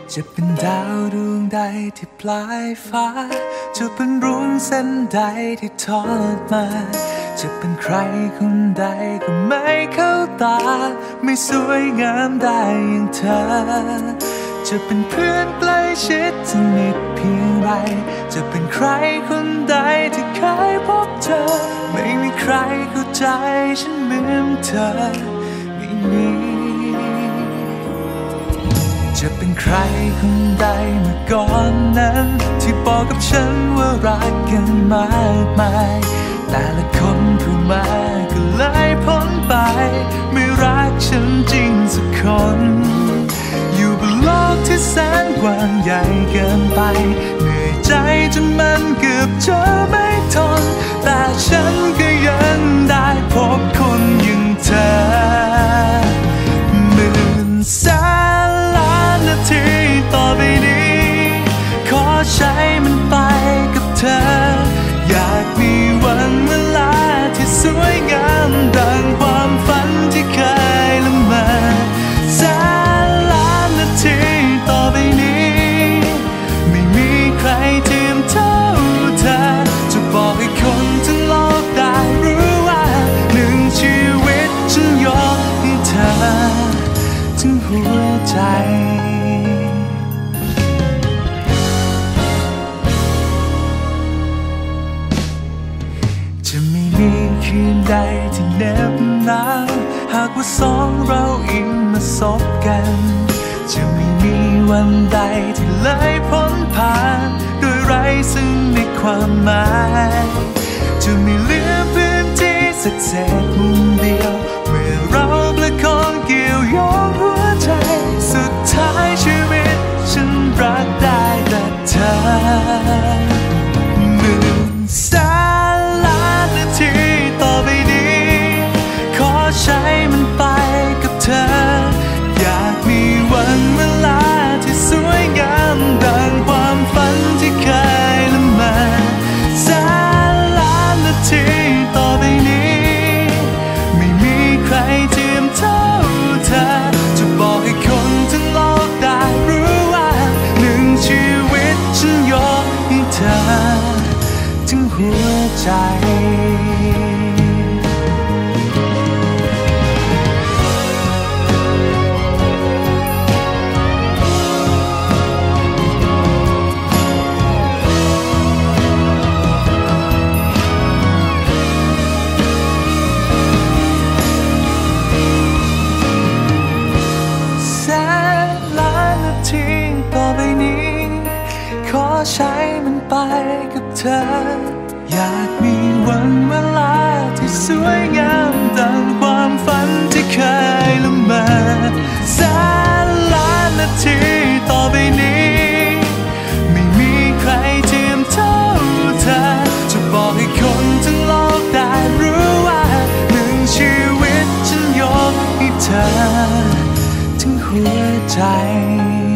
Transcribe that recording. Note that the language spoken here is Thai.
จะเป็นดาวดวงใดที่ปลายฟ้าจะเป็นรุ้งเส้นใดที่ทอดมาจะเป็นใครคนใดก็ไม่เข้าตาไม่สวยงามได้อย่างเธอจะเป็นเพื่อนใกล้ชิดสนิทเพียงไรจะเป็นใครคนใดที่เคยพบเธอไม่มีใครเข้าใจฉันเหมือนเธอไม่มีจะเป็นใครคนใดเมื่อก่อนนั้นที่บอกกับฉันว่ารักกันมากมายแต่ละคนเข้ามาก็เลยพ้นไปไม่รักฉันจริงสักคนอยู่บนโลกที่แสนกว้างใหญ่เกินไปเหนื่อยใจจนมันเกือบจะไม่ทนแต่ฉันก็ยังได้พบคนอย่างเธอหมื่นแสนล้านนาทีต่อไปนี้ขอใช้มันไปกับเธออยากมีวันเวลาที่สวยงามดังความฝันที่เคยละเมอแสนล้านนาทีต่อไปนี้ไม่มีใครเทียมเท่าเธอจะบอกให้คนทั้งโลกได้รู้ว่าหนึ่งชีวิตฉันยกให้เธอทั้งหัวใจจะไม่มีคืนใดที่เหน็บหนาวหากว่าสองเราอิงมาสบกันจะไม่มีวันใดที่เลยพ้นผ่านโดยไร้ซึ่งในความหมายจะไม่เหลือพื้นที่สักเศษมุมเดียวเมื่อเราประคองเกี่ยวโยงหัวใจสุดท้ายชีวิตฉันรักได้แต่เธอหมื่นแสนล้านนาทีต่อไปนี้ขอใช้มันไปกับเธออยากมีวันเวลาที่สวยงามดังความฝันที่เคยละเมอแสนล้านนาทีต่อไปนี้ไม่มีใครเทียมเท่าเธอจะบอกให้คนทั้งโลกได้รู้ว่าหนึ่งชีวิตฉันยกให้เธอทั้งหัวใจต่อไปนี้ขอใช้มันไปกับเธออยากมีวันเวลาที่สวยงามดังความฝันที่เคยละเมอแสนล้านนาทีต่อไปนี้ไม่มีใครเทียมเท่าเธอจะบอกให้คนทั้งโลกได้รู้ว่าหนึ่งชีวิตฉันยกให้เธอทั้งหัวใจ